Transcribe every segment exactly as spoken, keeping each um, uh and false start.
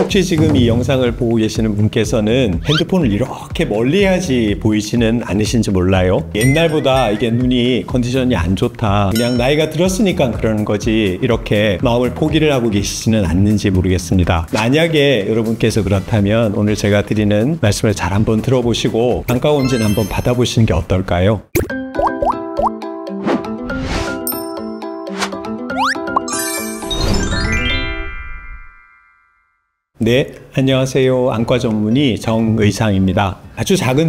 혹시 지금 이 영상을 보고 계시는 분께서는 핸드폰을 이렇게 멀리 해야지 보이지는 않으신지 몰라요. 옛날보다 이게 눈이 컨디션이 안 좋다, 그냥 나이가 들었으니까 그러는 거지, 이렇게 마음을 포기를 하고 계시지는 않는지 모르겠습니다. 만약에 여러분께서 그렇다면 오늘 제가 드리는 말씀을 잘 한번 들어보시고 안과검진 한번 받아보시는 게 어떨까요? 네, 안녕하세요. 안과 전문의 정의상입니다. 아주 작은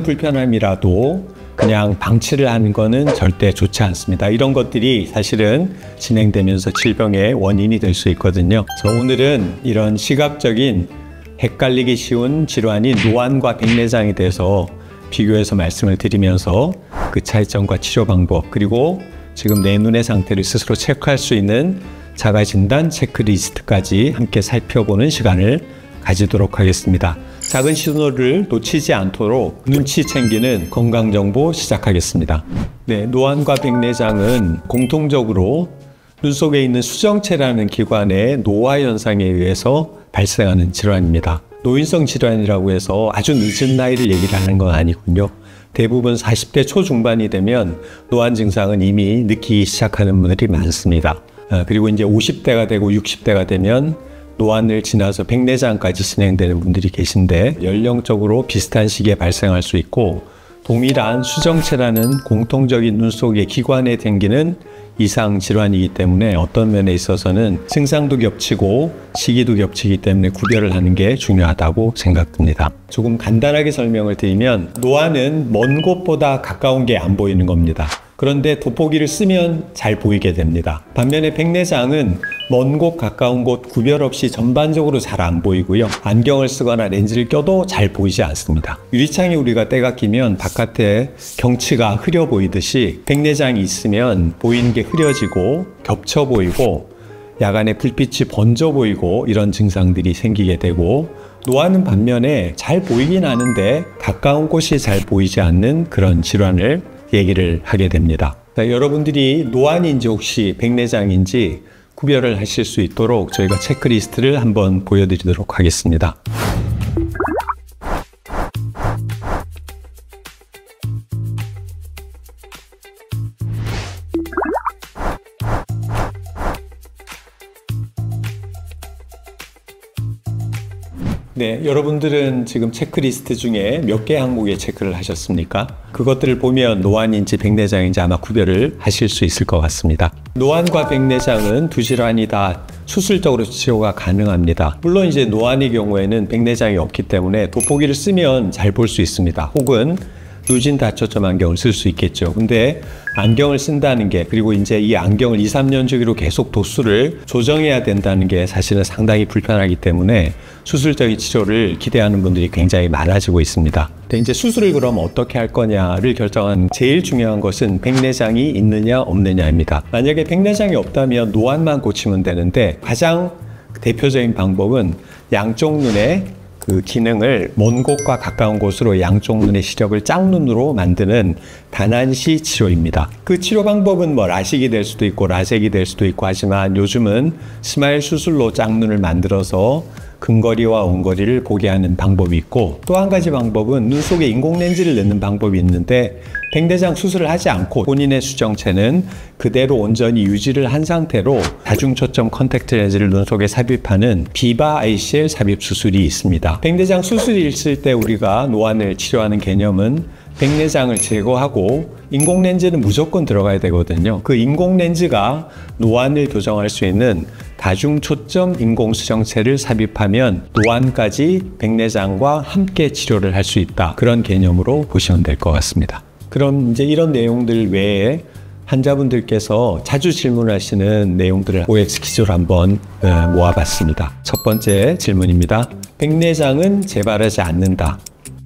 불편함이라도 그냥 방치를 하는 거는 절대 좋지 않습니다. 이런 것들이 사실은 진행되면서 질병의 원인이 될 수 있거든요. 그래서 오늘은 이런 시각적인 헷갈리기 쉬운 질환인 노안과 백내장에 대해서 비교해서 말씀을 드리면서 그 차이점과 치료 방법, 그리고 지금 내 눈의 상태를 스스로 체크할 수 있는 자가진단 체크리스트까지 함께 살펴보는 시간을 가지도록 하겠습니다. 작은 신호를 놓치지 않도록 눈치 챙기는 건강정보 시작하겠습니다. 네, 노안과 백내장은 공통적으로 눈 속에 있는 수정체라는 기관의 노화 현상에 의해서 발생하는 질환입니다. 노인성 질환이라고 해서 아주 늦은 나이를 얘기를 하는 건 아니군요. 대부분 사십 대 초중반이 되면 노안 증상은 이미 느끼기 시작하는 분들이 많습니다. 그리고 이제 오십 대가 되고 육십 대가 되면 노안을 지나서 백내장까지 진행되는 분들이 계신데, 연령적으로 비슷한 시기에 발생할 수 있고, 동일한 수정체라는 공통적인 눈 속의 기관에 생기는 이상 질환이기 때문에 어떤 면에 있어서는 증상도 겹치고 시기도 겹치기 때문에 구별을 하는 게 중요하다고 생각됩니다. 조금 간단하게 설명을 드리면, 노안은 먼 곳보다 가까운 게 안 보이는 겁니다. 그런데 돋보기를 쓰면 잘 보이게 됩니다. 반면에 백내장은 먼 곳, 가까운 곳 구별 없이 전반적으로 잘 안 보이고요. 안경을 쓰거나 렌즈를 껴도 잘 보이지 않습니다. 유리창에 우리가 때가 끼면 바깥에 경치가 흐려 보이듯이 백내장이 있으면 보이는 게 흐려지고 겹쳐 보이고 야간에 불빛이 번져 보이고 이런 증상들이 생기게 되고, 노안은 반면에 잘 보이긴 하는데 가까운 곳이 잘 보이지 않는 그런 질환을 얘기를 하게 됩니다. 자, 여러분들이 노안인지 혹시 백내장인지 구별을 하실 수 있도록 저희가 체크리스트를 한번 보여드리도록 하겠습니다. 네, 여러분들은 지금 체크리스트 중에 몇 개 항목에 체크를 하셨습니까? 그것들을 보면 노안인지 백내장인지 아마 구별을 하실 수 있을 것 같습니다. 노안과 백내장은 두 질환이 다 수술적으로 치료가 가능합니다. 물론 이제 노안의 경우에는 백내장이 없기 때문에 돋보기를 쓰면 잘 볼 수 있습니다. 혹은 유진 다초점 안경을 쓸 수 있겠죠. 근데 안경을 쓴다는 게, 그리고 이제 이 안경을 이, 삼 년 주기로 계속 도수를 조정해야 된다는 게 사실은 상당히 불편하기 때문에 수술적인 치료를 기대하는 분들이 굉장히 많아지고 있습니다. 근데 이제 수술을 그럼 어떻게 할 거냐를 결정하는 제일 중요한 것은 백내장이 있느냐 없느냐입니다. 만약에 백내장이 없다면 노안만 고치면 되는데, 가장 대표적인 방법은 양쪽 눈에 그 기능을 먼 곳과 가까운 곳으로 양쪽 눈의 시력을 짝눈으로 만드는 단안시 치료입니다. 그 치료 방법은 뭐 라식이 될 수도 있고 라섹이 될 수도 있고 하지만, 요즘은 스마일 수술로 짝눈을 만들어서 근거리와 원거리를 보게 하는 방법이 있고, 또 한 가지 방법은 눈 속에 인공렌즈를 넣는 방법이 있는데, 백내장 수술을 하지 않고 본인의 수정체는 그대로 온전히 유지를 한 상태로 다중초점 컨택트 렌즈를 눈 속에 삽입하는 비바 아이씨엘 삽입 수술이 있습니다. 백내장 수술이 있을 때 우리가 노안을 치료하는 개념은 백내장을 제거하고 인공렌즈는 무조건 들어가야 되거든요. 그 인공렌즈가 노안을 교정할 수 있는 다중초점 인공수정체를 삽입하면 노안까지 백내장과 함께 치료를 할 수 있다, 그런 개념으로 보시면 될 것 같습니다. 그럼 이제 이런 내용들 외에 환자분들께서 자주 질문하시는 내용들을 오엑스 퀴즈로 한번 모아봤습니다. 첫 번째 질문입니다. 백내장은 재발하지 않는다.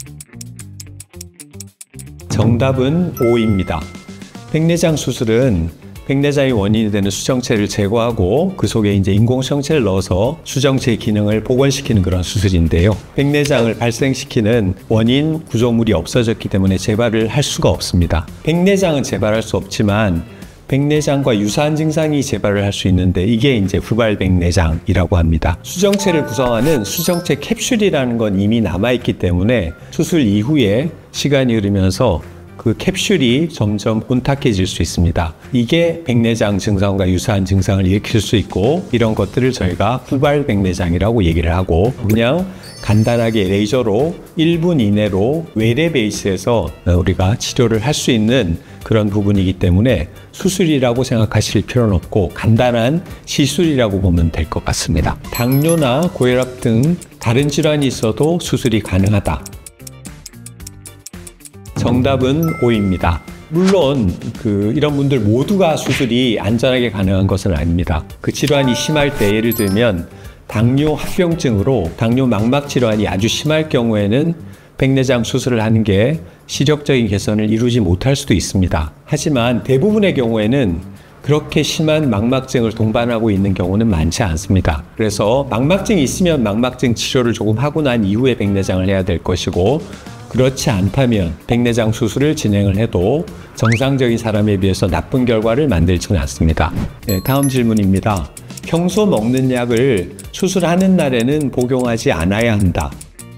정답은 오입니다. 백내장 수술은 백내장이 원인이 되는 수정체를 제거하고 그 속에 이제 인공수정체를 넣어서 수정체의 기능을 복원시키는 그런 수술인데요. 백내장을 발생시키는 원인 구조물이 없어졌기 때문에 재발을 할 수가 없습니다. 백내장은 재발할 수 없지만 백내장과 유사한 증상이 재발을 할 수 있는데 이게 이제 후발 백내장이라고 합니다. 수정체를 구성하는 수정체 캡슐이라는 건 이미 남아있기 때문에 수술 이후에 시간이 흐르면서 그 캡슐이 점점 혼탁해질 수 있습니다. 이게 백내장 증상과 유사한 증상을 일으킬 수 있고 이런 것들을 저희가 후발 백내장이라고 얘기를 하고 그냥 간단하게 레이저로 일 분 이내로 외래 베이스에서 우리가 치료를 할 수 있는 그런 부분이기 때문에 수술이라고 생각하실 필요는 없고 간단한 시술이라고 보면 될 것 같습니다. 당뇨나 고혈압 등 다른 질환이 있어도 수술이 가능하다. 정답은 오입니다. 물론 그 이런 분들 모두가 수술이 안전하게 가능한 것은 아닙니다. 그 질환이 심할 때 예를 들면 당뇨 합병증으로 당뇨 망막 질환이 아주 심할 경우에는 백내장 수술을 하는 게 시력적인 개선을 이루지 못할 수도 있습니다. 하지만 대부분의 경우에는 그렇게 심한 망막증을 동반하고 있는 경우는 많지 않습니다. 그래서 망막증이 있으면 망막증 치료를 조금 하고 난 이후에 백내장을 해야 될 것이고 그렇지 않다면 백내장 수술을 진행을 해도 정상적인 사람에 비해서 나쁜 결과를 만들지는 않습니다. 네, 다음 질문입니다. 평소 먹는 약을 수술하는 날에는 복용하지 않아야 한다.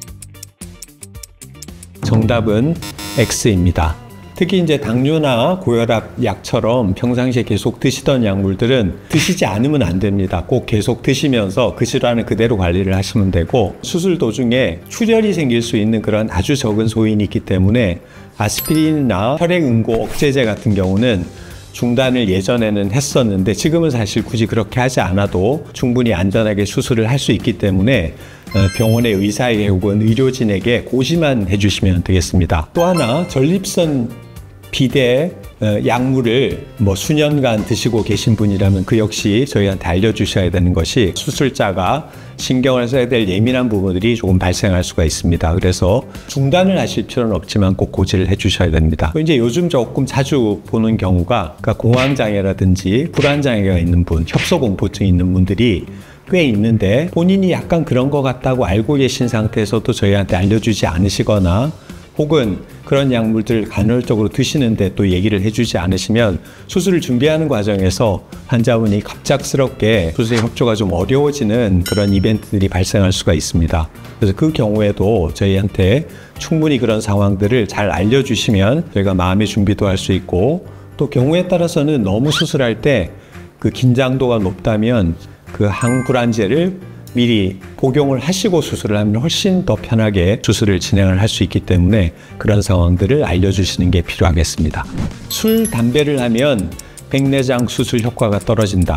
정답은 X입니다. 특히 이제 당뇨나 고혈압 약처럼 평상시에 계속 드시던 약물들은 드시지 않으면 안 됩니다. 꼭 계속 드시면서 그 질환을 그대로 관리를 하시면 되고 수술 도중에 출혈이 생길 수 있는 그런 아주 적은 소인이 있기 때문에 아스피린이나 혈액응고 억제제 같은 경우는 중단을 예전에는 했었는데 지금은 사실 굳이 그렇게 하지 않아도 충분히 안전하게 수술을 할 수 있기 때문에 병원의 의사에게 혹은 의료진에게 고지만 해주시면 되겠습니다. 또 하나 전립선 비대 약물을 뭐 수년간 드시고 계신 분이라면 그 역시 저희한테 알려주셔야 되는 것이 수술자가 신경을 써야 될 예민한 부분들이 조금 발생할 수가 있습니다. 그래서 중단을 하실 필요는 없지만 꼭 고지를 해주셔야 됩니다. 이제 요즘 조금 자주 보는 경우가 그러니까 공황장애라든지 불안장애가 있는 분, 협소공포증이 있는 분들이 꽤 있는데 본인이 약간 그런 것 같다고 알고 계신 상태에서도 저희한테 알려주지 않으시거나 혹은 그런 약물들 간헐적으로 드시는데 또 얘기를 해주지 않으시면 수술을 준비하는 과정에서 환자분이 갑작스럽게 수술에 협조가 좀 어려워지는 그런 이벤트들이 발생할 수가 있습니다. 그래서 그 경우에도 저희한테 충분히 그런 상황들을 잘 알려주시면 저희가 마음의 준비도 할 수 있고 또 경우에 따라서는 너무 수술할 때 그 긴장도가 높다면 그 항불안제를 미리 복용을 하시고 수술을 하면 훨씬 더 편하게 수술을 진행을 할 수 있기 때문에 그런 상황들을 알려주시는 게 필요하겠습니다. 술, 담배를 하면 백내장 수술 효과가 떨어진다.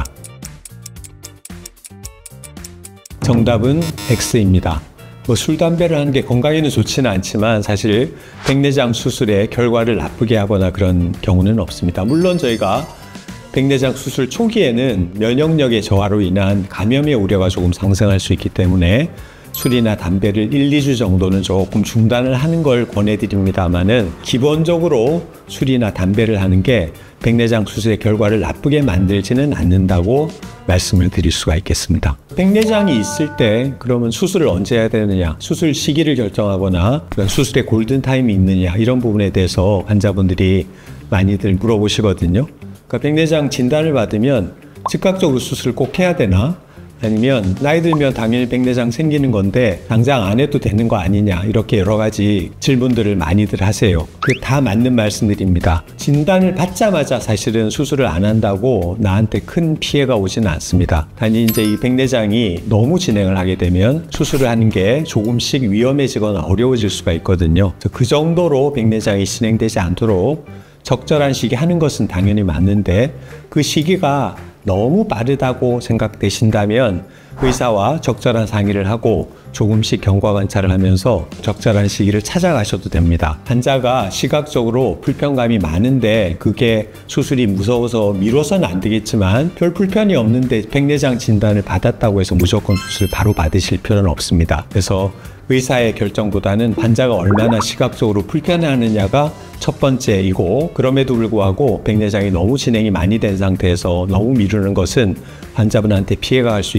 정답은 X입니다. 뭐 술, 담배를 하는 게 건강에는 좋지는 않지만 사실 백내장 수술의 결과를 나쁘게 하거나 그런 경우는 없습니다. 물론 저희가 백내장 수술 초기에는 면역력의 저하로 인한 감염의 우려가 조금 상승할 수 있기 때문에 술이나 담배를 일, 이 주 정도는 조금 중단을 하는 걸 권해드립니다만은 기본적으로 술이나 담배를 하는 게 백내장 수술의 결과를 나쁘게 만들지는 않는다고 말씀을 드릴 수가 있겠습니다. 백내장이 있을 때 그러면 수술을 언제 해야 되느냐, 수술 시기를 결정하거나 그런 수술의 골든타임이 있느냐 이런 부분에 대해서 환자분들이 많이들 물어보시거든요. 그러니까 백내장 진단을 받으면 즉각적으로 수술을 꼭 해야 되나? 아니면 나이 들면 당연히 백내장 생기는 건데 당장 안 해도 되는 거 아니냐 이렇게 여러 가지 질문들을 많이들 하세요. 그게 다 맞는 말씀드립니다. 진단을 받자마자 사실은 수술을 안 한다고 나한테 큰 피해가 오지는 않습니다. 단지 이제 이 백내장이 너무 진행을 하게 되면 수술을 하는 게 조금씩 위험해지거나 어려워질 수가 있거든요. 그 정도로 백내장이 진행되지 않도록 적절한 시기 하는 것은 당연히 맞는데 그 시기가 너무 빠르다고 생각되신다면 의사와 적절한 상의를 하고 조금씩 경과 관찰을 하면서 적절한 시기를 찾아가셔도 됩니다. 환자가 시각적으로 불편감이 많은데 그게 수술이 무서워서 미뤄서는 안 되겠지만 별 불편이 없는데 백내장 진단을 받았다고 해서 무조건 수술을 바로 받으실 필요는 없습니다. 그래서 의사의 결정보다는 환자가 얼마나 시각적으로 불편해하느냐가 첫 번째이고 그럼에도 불구하고 백내장이 너무 진행이 많이 된 상태에서 너무 미루는 것은 환자분한테 피해가 갈 수 있기 때문에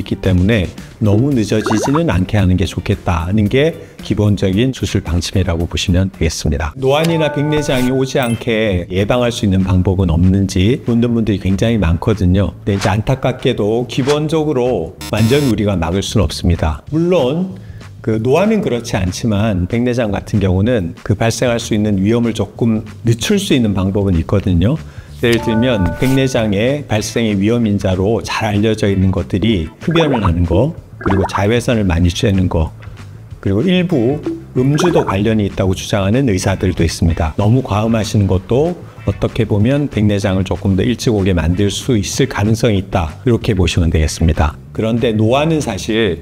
때문에 너무 늦어지지는 않게 하는 게 좋겠다는 게 기본적인 수술 방침이라고 보시면 되겠습니다. 노안이나 백내장이 오지 않게 예방할 수 있는 방법은 없는지 묻는 분들이 굉장히 많거든요. 근데 이제 안타깝게도 기본적으로 완전히 우리가 막을 수는 없습니다. 물론 그 노안은 그렇지 않지만 백내장 같은 경우는 그 발생할 수 있는 위험을 조금 늦출 수 있는 방법은 있거든요. 예를 들면 백내장의 발생의 위험인자로 잘 알려져 있는 것들이 흡연을 하는 거, 그리고 자외선을 많이 쬐는 거, 그리고 일부 음주도 관련이 있다고 주장하는 의사들도 있습니다. 너무 과음하시는 것도 어떻게 보면 백내장을 조금 더 일찍 오게 만들 수 있을 가능성이 있다, 이렇게 보시면 되겠습니다. 그런데 노안은 사실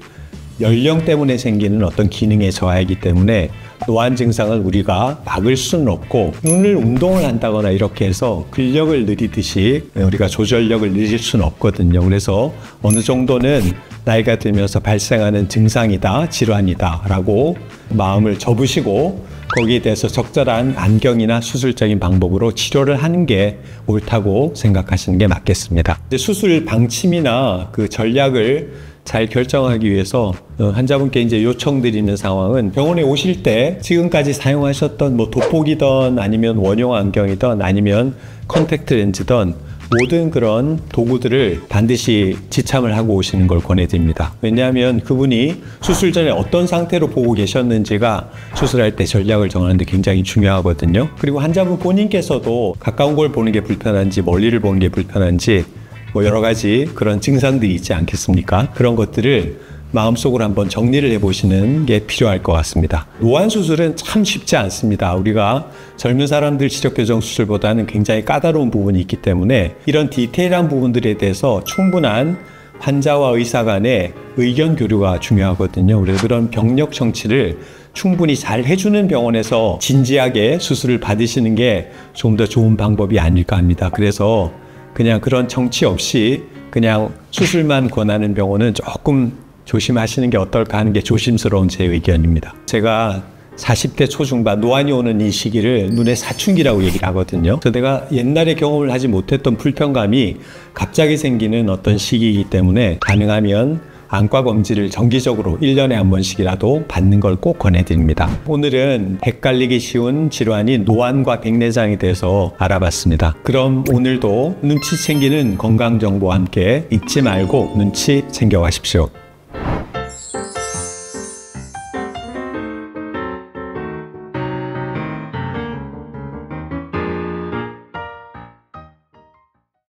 연령 때문에 생기는 어떤 기능의 저하이기 때문에 노안 증상을 우리가 막을 수는 없고, 눈을 운동을 한다거나 이렇게 해서 근력을 늘리듯이 우리가 조절력을 늘릴 수는 없거든요. 그래서 어느 정도는 나이가 들면서 발생하는 증상이다, 질환이다 라고 마음을 접으시고 거기에 대해서 적절한 안경이나 수술적인 방법으로 치료를 하는 게 옳다고 생각하시는 게 맞겠습니다. 수술 방침이나 그 전략을 잘 결정하기 위해서 환자분께 이제 요청드리는 상황은, 병원에 오실 때 지금까지 사용하셨던 뭐 돋보기든 아니면 원형 안경이든 아니면 컨택트 렌즈든 모든 그런 도구들을 반드시 지참을 하고 오시는 걸 권해드립니다. 왜냐하면 그분이 수술 전에 어떤 상태로 보고 계셨는지가 수술할 때 전략을 정하는 데 굉장히 중요하거든요. 그리고 환자분 본인께서도 가까운 걸 보는 게 불편한지 멀리를 보는 게 불편한지 뭐 여러 가지 그런 증상들이 있지 않겠습니까? 그런 것들을 마음속으로 한번 정리를 해보시는 게 필요할 것 같습니다. 노안 수술은 참 쉽지 않습니다. 우리가 젊은 사람들 시력교정 수술보다는 굉장히 까다로운 부분이 있기 때문에 이런 디테일한 부분들에 대해서 충분한 환자와 의사 간의 의견 교류가 중요하거든요. 그래서 그런 병력 청취를 충분히 잘 해주는 병원에서 진지하게 수술을 받으시는 게 좀 더 좋은 방법이 아닐까 합니다. 그래서 그냥 그런 정치 없이 그냥 수술만 권하는 병원은 조금 조심하시는 게 어떨까 하는 게 조심스러운 제 의견입니다. 제가 사십 대 초중반 노안이 오는 이 시기를 눈의 사춘기라고 얘기를 하거든요. 그래서 내가 옛날에 경험을 하지 못했던 불편감이 갑자기 생기는 어떤 시기이기 때문에 가능하면 안과 검진을 정기적으로 일 년에 한 번씩이라도 받는 걸 꼭 권해드립니다. 오늘은 헷갈리기 쉬운 질환인 노안과 백내장에 대해서 알아봤습니다. 그럼 오늘도 눈치 챙기는 건강정보와 함께 잊지 말고 눈치 챙겨가십시오.